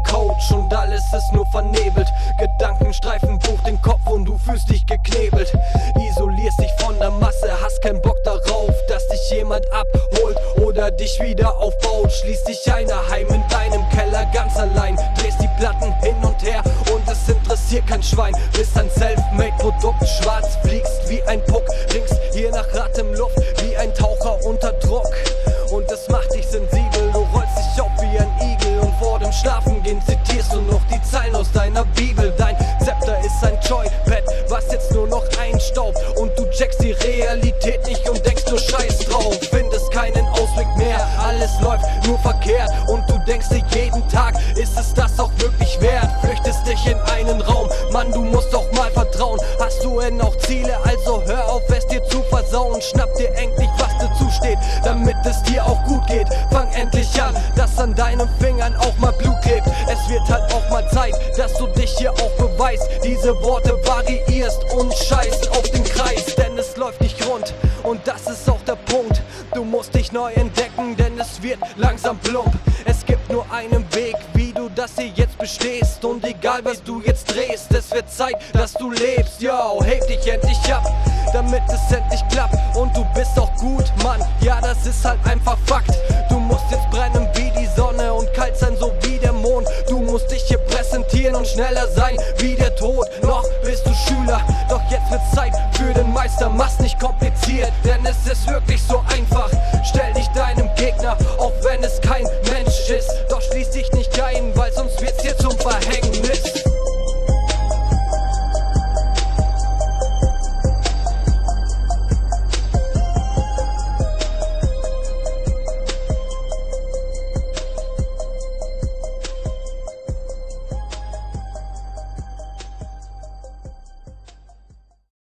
Couch und alles ist nur vernebelt. Gedanken streifen durch den Kopf und du fühlst dich geknebelt. Isolierst dich von der Masse, hast keinen Bock darauf, dass dich jemand abholt oder dich wieder aufbaut. Schließt dich ein daheim in deinem Keller ganz allein, drehst die Platten hin und her und es interessiert kein Schwein. Bist ein Selfmade-Produkt, schwarz fliegst wie ein Puck, ringst hier nach Atemluft wie ein Taucher unter Druck. Und es macht dich sensibel, du rollst dich auf wie ein Igel und vor dem Schlafengehen zitierst du noch die Zeilen aus deiner Bibel. Dein Zepter ist ein Joypad, was jetzt nur noch einstaubt und du checkst die Realität nicht und denkst nur Scheiß drauf. Findest keinen Ausweg mehr, alles läuft nur verkehrt und du denkst dir jeden Tag, ist es das auch wirklich wert? Flüchtest dich in einen Raum, Mann, du musst doch mal vertrauen. Hast du denn auch Ziele, also hör auf es dir zu versauen. Schnapp dir endlich was dir zusteht, damit es dir auch gut geht. Fang endlich an, dass an deinen Fingern auch mal Blut klebt. Es wird halt auch mal Zeit, dass du dich hier auch beweist, diese Worte variierst und scheißt auf den Kreis. Denn es läuft nicht rund und das ist auch der Punkt. Du musst dich neu entdecken, denn es wird langsam plump. Es gibt nur einen Weg, wie du das hier jetzt bestehst. Und egal was du jetzt drehst, es wird Zeit, dass du lebst. Yo, heb dich endlich ab, damit es endlich klappt. Und du bist auch gut, Mann, ja das ist halt einfach Fakt. Du musst jetzt brennen wie die Sonne und kalt sein so wie der Mond. Du musst dich hier präsentieren und schneller sein wie der Tod. Noch bist du Schüler, doch jetzt wird's Zeit für den Meister. Mach's nicht kompliziert, denn es ist wirklich